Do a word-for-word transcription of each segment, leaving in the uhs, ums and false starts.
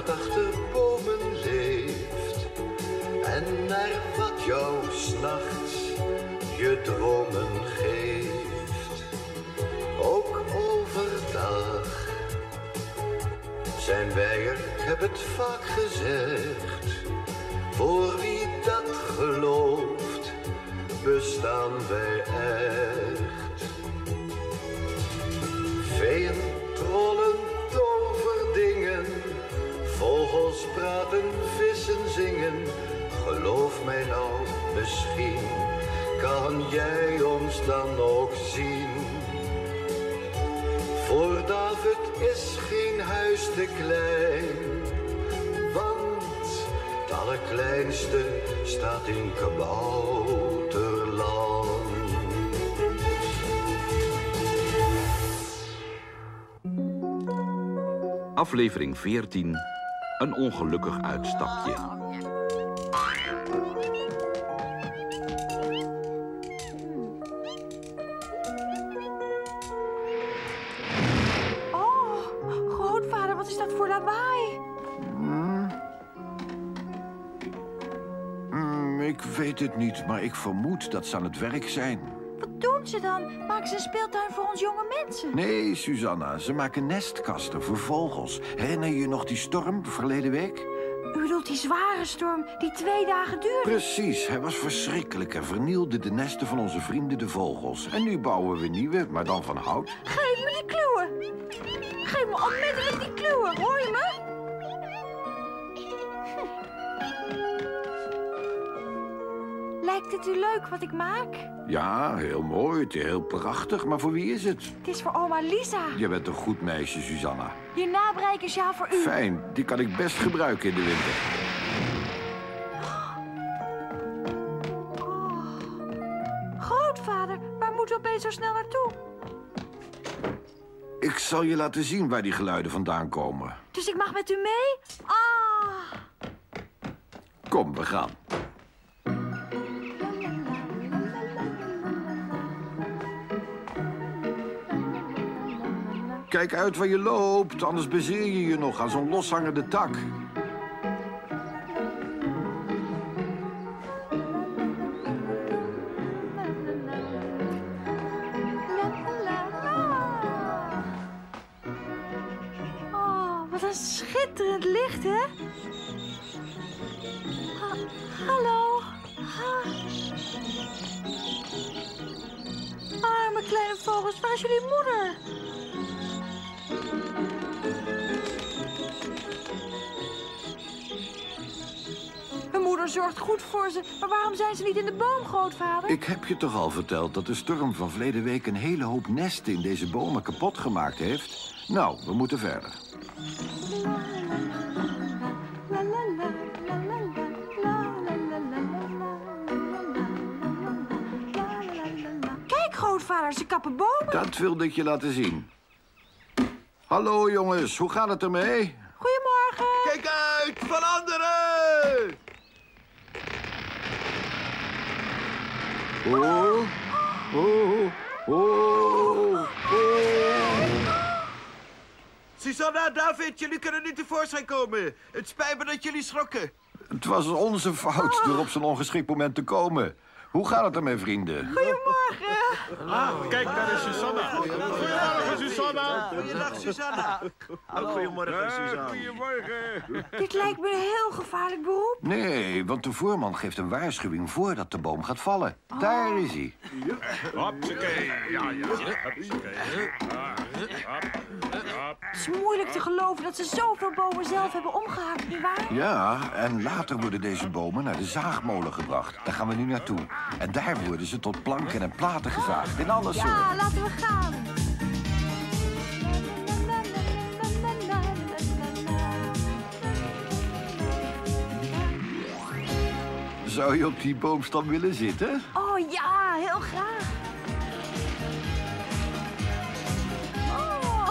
wat achter bomen leeft en naar wat jou 's nachts je dromen geeft. Ook overdag zijn wij er, ik heb het vaak gezegd. Voor wie dat gelooft, bestaan wij echt. Veeën, trollen, toverdingen, vogels praten, vissen zingen. Geloof mij nou, misschien kan jij ons dan ook zien. Voor David is geen huis te klein, want het allerkleinste staat in kabouterland. Aflevering veertien. Een ongelukkig uitstapje. Oh, grootvader, wat is dat voor lawaai? Hmm. Hmm, ik weet het niet, maar ik vermoed dat ze aan het werk zijn. Wat doen ze dan? Maken ze een speeltuin voor ons jonge mensen? Nee, Susanna, ze maken nestkasten voor vogels. Herinner je je nog die storm verleden week? U bedoelt die zware storm die twee dagen duurde? Precies, hij was verschrikkelijk en vernielde de nesten van onze vrienden de vogels. En nu bouwen we nieuwe, maar dan van hout. Geef me die kluwen! Geef me onmiddellijk die kluwen, hoor je me? Lijkt het u leuk wat ik maak? Ja, heel mooi, het is heel prachtig, maar voor wie is het? Het is voor oma Lisa. Je bent een goed meisje, Susanna. Je nabreikersjaal voor u. Fijn, die kan ik best gebruiken in de winter. Oh. Grootvader, waar moeten we opeens zo snel naartoe? Ik zal je laten zien waar die geluiden vandaan komen. Dus ik mag met u mee? Ah! Kom, we gaan. Kijk uit waar je loopt, anders bezeer je je nog aan zo'n loshangende tak. Oh, wat een schitterend licht, hè? Ha hallo. Ha. Arme kleine vogels, waar is jullie moeder? Hun moeder zorgt goed voor ze, maar waarom zijn ze niet in de boom, grootvader? Ik heb je toch al verteld dat de storm van verleden week een hele hoop nesten in deze bomen kapot gemaakt heeft? Nou, we moeten verder. Kijk, grootvader, ze kappen bomen. Dat wilde ik je laten zien. Hallo jongens, hoe gaat het ermee? Goedemorgen. Kijk uit, van anderen! Oh, oh, oh, oh. Susanna, David, jullie kunnen nu tevoorschijn komen. Het spijt me dat jullie schrokken. Het was onze fout door op zo'n ongeschikt moment te komen. Hoe gaat het ermee, vrienden? Goedemorgen. Ah, kijk, daar is Susanna. Goedemorgen, Susanna. Goeiedag, Susanna. Ook goedemorgen, Susanna. Goedemorgen. Dit lijkt me een heel gevaarlijk beroep. Nee, want de voorman geeft een waarschuwing voordat de boom gaat vallen. Daar is hij. Hopsakee. Ja, ja. Hopsakee. Het is moeilijk te geloven dat ze zoveel bomen zelf hebben omgehaakt, nietwaar? Ja, en later worden deze bomen naar de zaagmolen gebracht. Daar gaan we nu naartoe. En daar worden ze tot planken en platen gezaagd in alle soorten. Ja, laten we gaan. Zou je op die boomstam willen zitten? Oh ja, heel graag. Oh.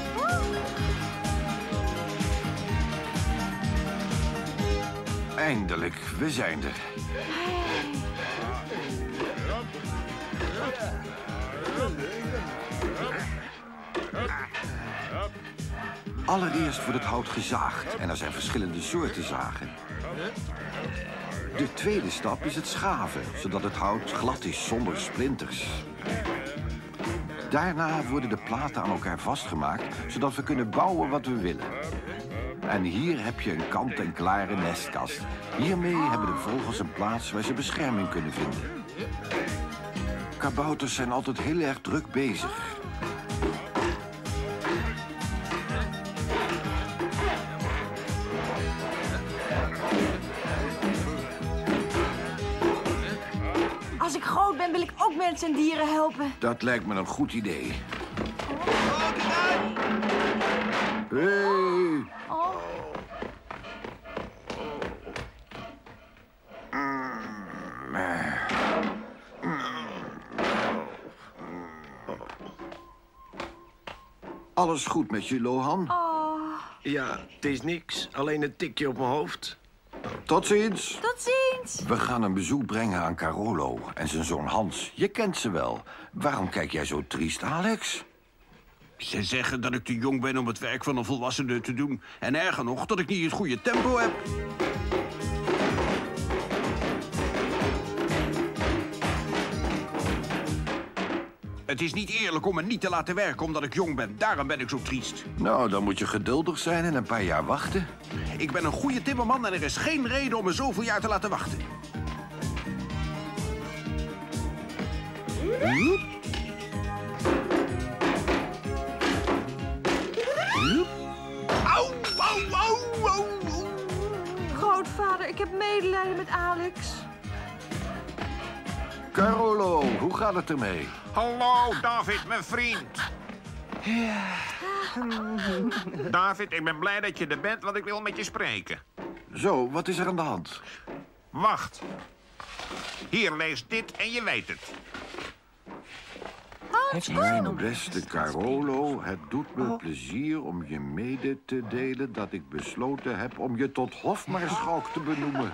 Eindelijk, we zijn er. Allereerst wordt het hout gezaagd en er zijn verschillende soorten zagen. De tweede stap is het schaven, zodat het hout glad is zonder splinters. Daarna worden de platen aan elkaar vastgemaakt, zodat we kunnen bouwen wat we willen. En hier heb je een kant-en-klare nestkast. Hiermee hebben de vogels een plaats waar ze bescherming kunnen vinden. Kabouters zijn altijd heel erg druk bezig. Als ik groot ben, wil ik ook mensen en dieren helpen. Dat lijkt me een goed idee. Hey. Oh. Alles goed met je, Lohan? Oh. Ja, het is niks. Alleen een tikje op mijn hoofd. Tot ziens. Tot ziens. We gaan een bezoek brengen aan Carolo en zijn zoon Hans. Je kent ze wel. Waarom kijk jij zo triest, Alex? Ze zeggen dat ik te jong ben om het werk van een volwassene te doen. En erger nog, dat ik niet het goede tempo heb. Het is niet eerlijk om me niet te laten werken omdat ik jong ben. Daarom ben ik zo triest. Nou, dan moet je geduldig zijn en een paar jaar wachten. Ik ben een goede timmerman en er is geen reden om me zoveel jaar te laten wachten. Hm? Au, au, au, au. Grootvader, ik heb medelijden met Alex. Carolo, hoe gaat het ermee? Hallo, David, mijn vriend. David, ik ben blij dat je er bent, want ik wil met je spreken. Zo, wat is er aan de hand? Wacht. Hier, lees dit en je weet het. Mijn beste Carolo, het doet me plezier om je mede te delen dat ik besloten heb om je tot hofmaarschalk te benoemen.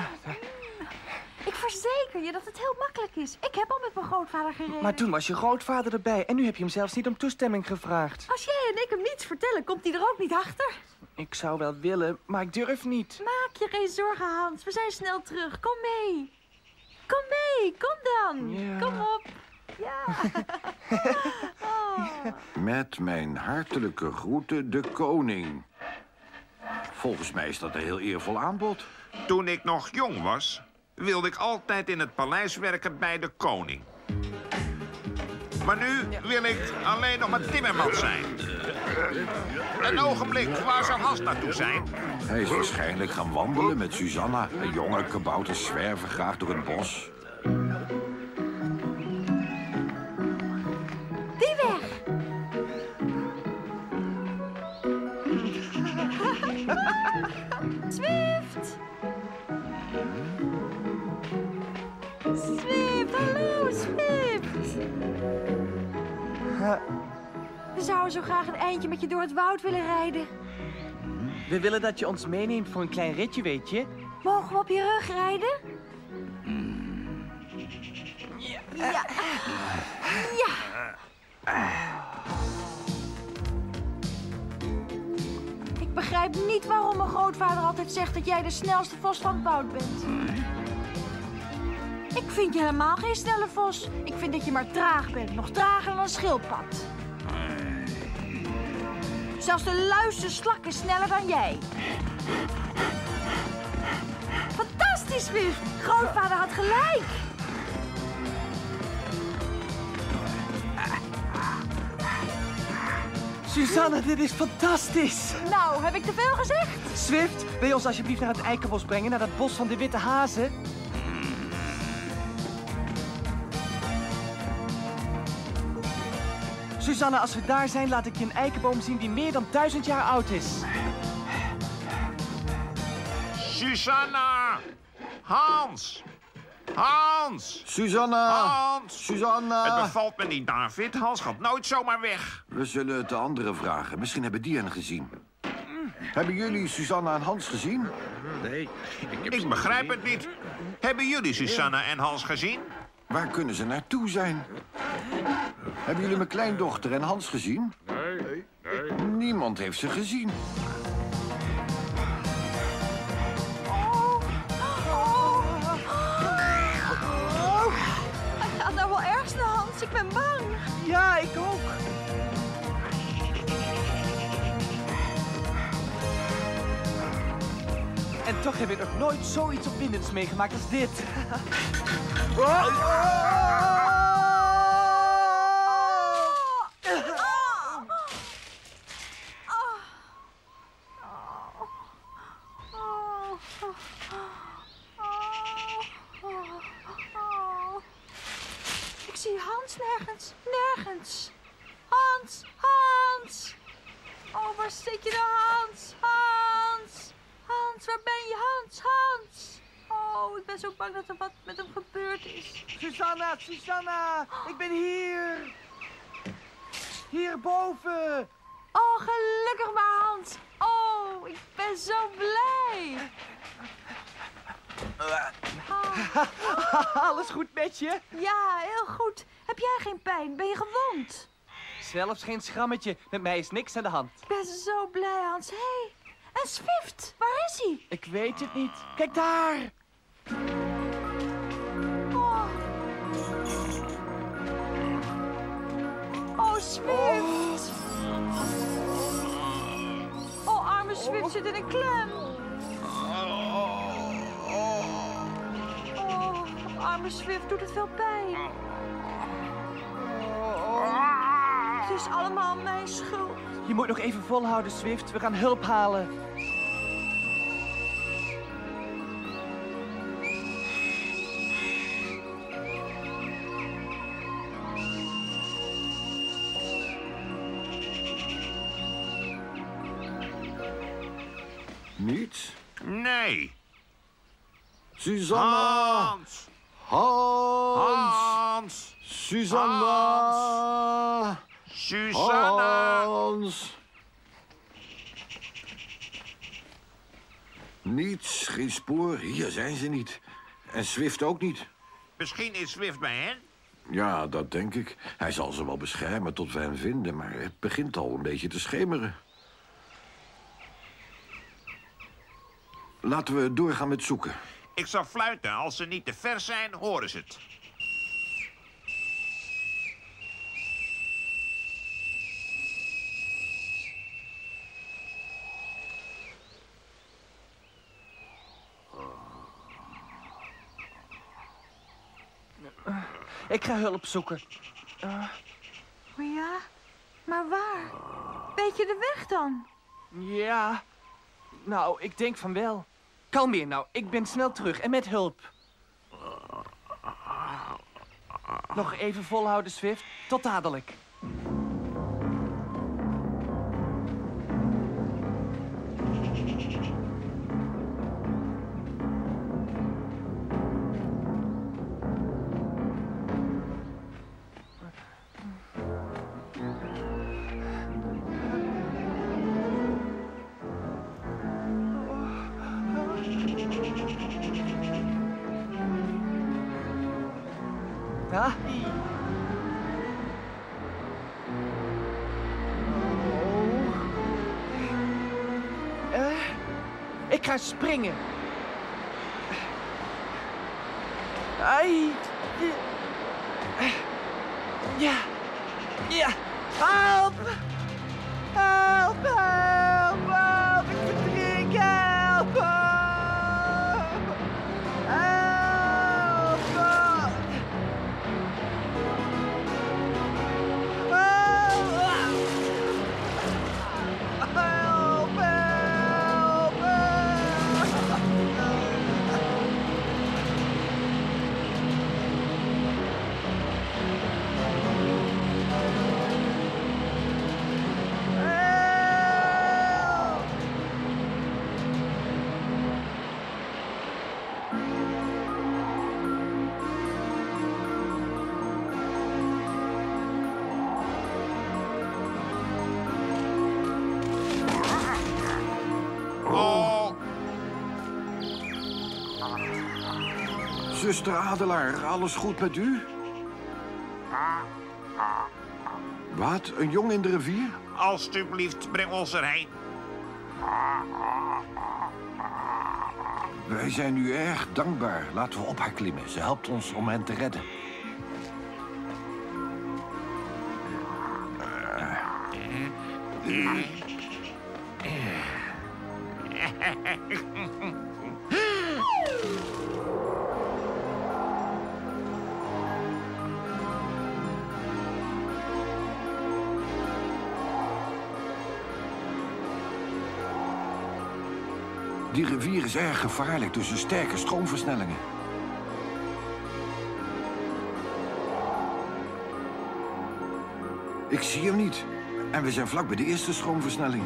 Ik verzeker je dat het heel makkelijk is. Ik heb al met mijn grootvader gereden. Maar toen was je grootvader erbij en nu heb je hem zelfs niet om toestemming gevraagd. Als jij en ik hem niets vertellen, komt hij er ook niet achter. Ik zou wel willen, maar ik durf niet. Maak je geen zorgen, Hans. We zijn snel terug. Kom mee. Kom mee. Kom dan. Ja. Kom op. Ja. Oh. Met mijn hartelijke groeten, de koning. Volgens mij is dat een heel eervol aanbod. Toen ik nog jong was, wilde ik altijd in het paleis werken bij de koning. Maar nu wil ik alleen nog maar timmerman zijn. Een ogenblik, waar zou Hans naartoe zijn? Hij is waarschijnlijk gaan wandelen met Susanna. Een jonge kabouters zwerven graag door het bos. Die weg. Swift. Swift, hallo Swift. We zouden zo graag een eindje met je door het woud willen rijden. We willen dat je ons meeneemt voor een klein ritje, weet je. Mogen we op je rug rijden? Ja. Ja. Ja. Ik begrijp niet waarom mijn grootvader altijd zegt dat jij de snelste vos van het woud bent. Ik vind je helemaal geen snelle vos. Ik vind dat je maar traag bent. Nog trager dan een schildpad. Zelfs de luiste slak is sneller dan jij. Fantastisch, Swift. Grootvader had gelijk. Susanna, dit is fantastisch. Nou, heb ik te veel gezegd? Swift, wil je ons alsjeblieft naar het eikenbos brengen, naar dat bos van de witte hazen? Susanna, als we daar zijn, laat ik je een eikenboom zien die meer dan duizend jaar oud is. Susanna! Hans! Hans! Susanna! Hans! Susanna! Het bevalt me niet, David. Hans gaat nooit zomaar weg. We zullen het de anderen vragen. Misschien hebben die hen gezien. Hebben jullie Susanna en Hans gezien? Nee, ik, Ik begrijp het niet. Hebben jullie Susanna en Hans gezien? Waar kunnen ze naartoe zijn? Hebben jullie mijn kleindochter en Hans gezien? Nee, nee. Niemand heeft ze gezien. Hij gaat nou wel erg snel, Hans. Ik ben bang. Ja, ik ook. En toch heb ik nog nooit zoiets opwindends meegemaakt als dit. Ik zie Hans nergens. Nergens. Hans, Hans. Oh, waar zit je nou, Hans? Hans. Hans, waar ben je, Hans? Hans. Oh, ik ben zo bang dat er wat met hem gebeurd is. Susanna, Susanna, ik ben hier. Hierboven. Oh, gelukkig maar, Hans. Oh, ik ben zo blij. Alles goed met je? Ja, heel goed. Heb jij geen pijn? Ben je gewond? Zelfs geen schrammetje. Met mij is niks aan de hand. Ik ben zo blij, Hans. Hé, hey, en Swift, waar is hij? Ik weet het niet. Kijk daar. Oh, oh Swift. Oh, arme Swift zit in een klem. Oh, arme Swift doet het veel pijn. Het is allemaal mijn schuld. Je moet nog even volhouden, Swift. We gaan hulp halen. Niets? Nee. Susanna! Hans! Hans! Hans! Susanna! Susanna! Hans! Niets, geen spoor. Hier zijn ze niet. En Swift ook niet. Misschien is Swift bij hen? Ja, dat denk ik. Hij zal ze wel beschermen tot we hem vinden, maar het begint al een beetje te schemeren. Laten we doorgaan met zoeken. Ik zal fluiten. Als ze niet te ver zijn, horen ze het. Ik ga hulp zoeken. Oh ja? Maar waar? Weet je de weg dan? Ja. Nou, ik denk van wel. Kalmeer nou, ik ben snel terug en met hulp. Nog even volhouden, Swift. Tot dadelijk. Ah. Oh. Uh, ik ga springen. Ai. Ja. Ja. Help. Help, help, help. Ik verdrink, help. Help. Help, help, Oh, Zuster Adelaar, alles goed met u? Wat? Een jong in de rivier? Alsjeblieft, breng ons erheen. Wij zijn u erg dankbaar. Laten we op haar klimmen. Ze helpt ons om hen te redden. Die rivier is erg gevaarlijk tussen sterke stroomversnellingen. Ik zie hem niet. En we zijn vlak bij de eerste stroomversnelling.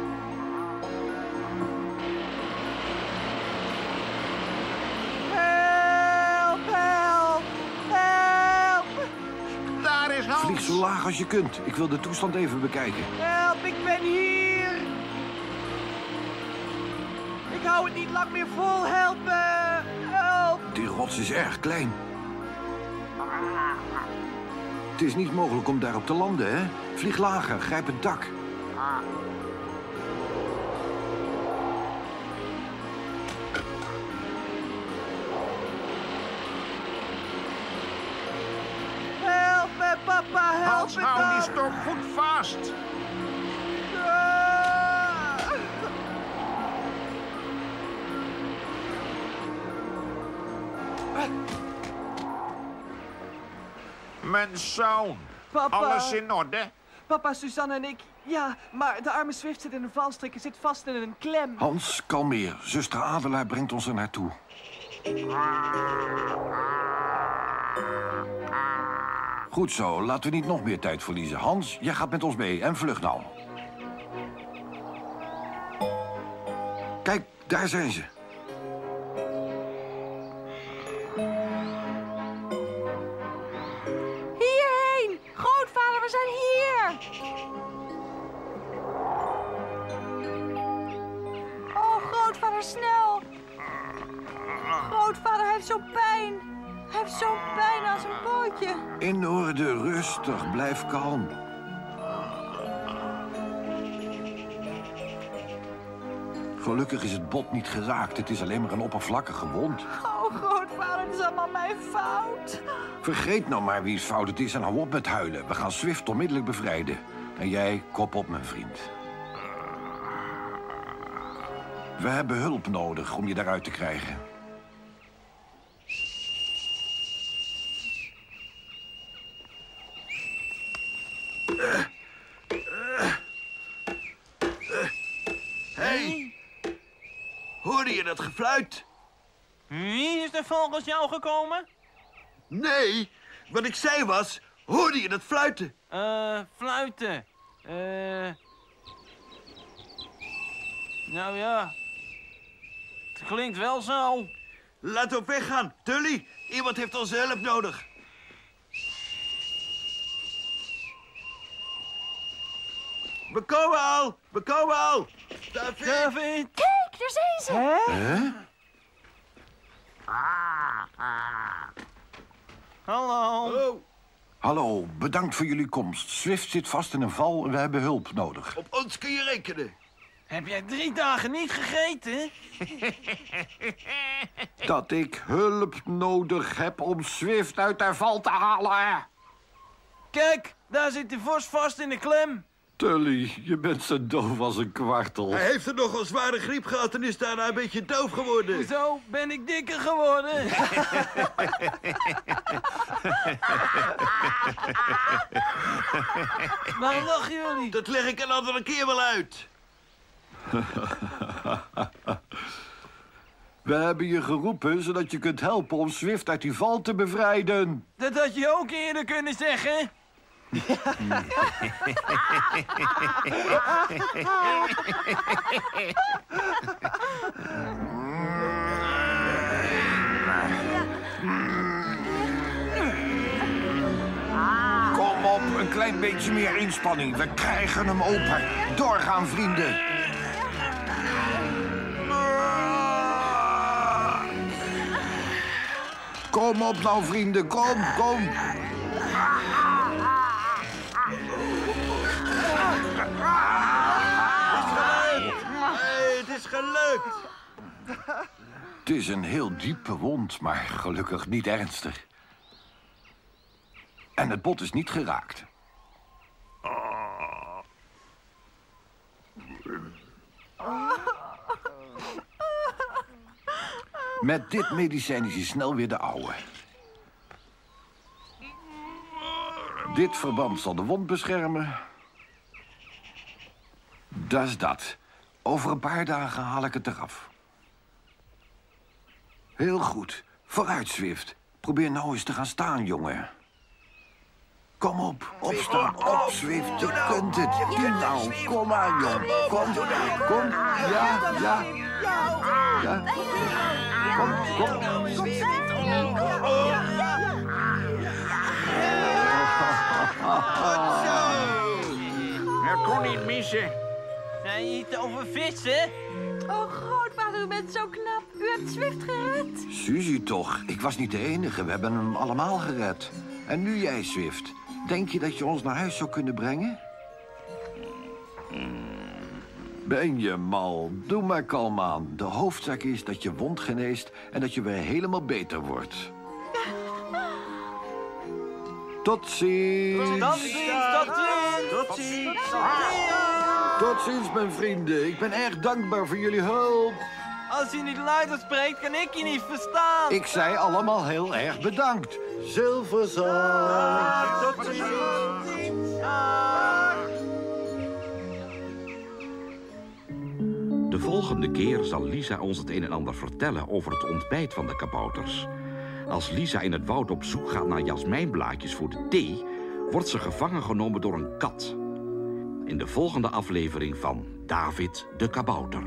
Help, help, help. Daar is Hans. Vlieg zo laag als je kunt. Ik wil de toestand even bekijken. Help, ik ben hier. Ik hou het niet lang meer vol, help me. Help. Die rots is erg klein. Het is niet mogelijk om daarop te landen, hè? Vlieg lager, grijp het dak. Help me, papa, help Hans, me. hou die dan. stok goed vast. Ah. Mijn zoon. Papa. Alles in orde? Papa, Suzanne en ik. Ja, maar de arme Swift zit in een valstrik en zit vast in een klem. Hans, kalmeer. Zuster Adelaar brengt ons er naartoe. Goed zo, laten we niet nog meer tijd verliezen. Hans, jij gaat met ons mee en vlug nou. Kijk, daar zijn ze. Hierheen! Grootvader, we zijn hier! Oh, grootvader, snel! Grootvader heeft zo'n pijn. Hij heeft zo'n pijn aan zijn pootje. In orde, rustig, blijf kalm. Gelukkig is het bot niet geraakt. Het is alleen maar een oppervlakkige wond. Oh, grootvader, het is allemaal mijn fout. Vergeet nou maar wie's fout het is en hou op met huilen. We gaan Swift onmiddellijk bevrijden. En jij, kop op, mijn vriend. We hebben hulp nodig om je daaruit te krijgen. Hé! Hoorde je dat gefluit? Wie is er volgens jou gekomen? Nee, wat ik zei was, hoorde je dat fluiten? Eh, fluiten. Eh... Nou ja. Het klinkt wel zo. Laten we op weg gaan. Tully, iemand heeft onze hulp nodig. We komen al, we komen al. David. David. Kijk, daar zijn ze. Hè? Hè? Hallo. Oh, Hallo, bedankt voor jullie komst. Swift zit vast in een val en we hebben hulp nodig. op ons kun je rekenen. Heb jij drie dagen niet gegeten? Dat ik hulp nodig heb om Swift uit haar val te halen. Kijk, daar zit de vos vast in de klem. Tully, je bent zo doof als een kwartel. Hij heeft er nogal zware griep gehad en is daarna een beetje doof geworden. Zo ben ik dikker geworden. Waarom lachen jullie? Dat leg ik een andere keer wel uit. We hebben je geroepen zodat je kunt helpen om Swift uit die val te bevrijden. Dat had je ook eerder kunnen zeggen. Kom op, een klein beetje meer inspanning. We krijgen hem open. Doorgaan, vrienden. Kom op nou, vrienden. Kom, kom. gelukt. Het is een heel diepe wond, maar gelukkig niet ernstig. En het bot is niet geraakt. Met dit medicijn is hij snel weer de oude. Dit verband zal de wond beschermen. Dat is dat. Over een paar dagen haal ik het eraf. Heel goed. Vooruit, Swift. Probeer nou eens te gaan staan, jongen. Kom op, opstaan, op, Swift. Je kunt het. Doe nou. Kom aan, jongen. Kom, kom. Ja, ja. Ja. Kom, kom. Het kon niet missen. Zijn je iets over vissen? Oh, grootvader, u bent zo knap. U hebt Swift gered. Suzy toch, ik was niet de enige. We hebben hem allemaal gered. En nu jij, Swift. Denk je dat je ons naar huis zou kunnen brengen? Ben je mal? Doe maar kalm aan. De hoofdzaak is dat je wond geneest en dat je weer helemaal beter wordt. Tot ziens. Tot ziens, tot ziens. Tot ziens. Tot ziens, mijn vrienden. Ik ben erg dankbaar voor jullie hulp. Als je niet luider spreekt, kan ik je niet verstaan. Ik zei allemaal heel erg bedankt. Zilverzand. Tot ziens. De volgende keer zal Lisa ons het een en ander vertellen over het ontbijt van de kabouters. Als Lisa in het woud op zoek gaat naar jasmijnblaadjes voor de thee, wordt ze gevangen genomen door een kat. In de volgende aflevering van David de Kabouter.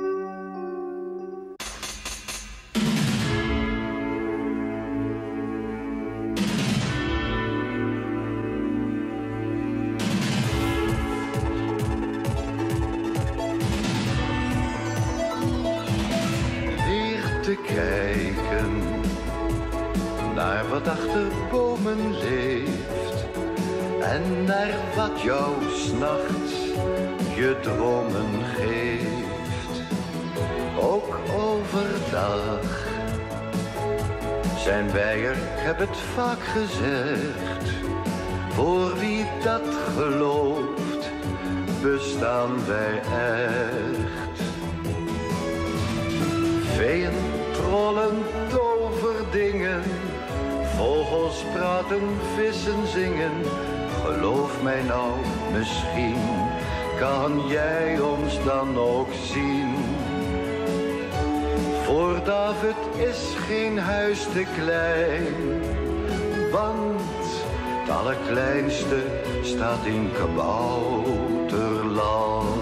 Weer te kijken naar wat achter bomen leeft en naar wat jou 's nachts je dromen geeft. Ook overdag zijn wij er, ik heb het vaak gezegd. Voor wie dat gelooft, bestaan wij echt. Veeën, trollen, toverdingen, vogels praten, vissen zingen. Geloof mij nou, misschien kan jij ons dan ook zien. Voor David is geen huis te klein, want het allerkleinste staat in kabouterland.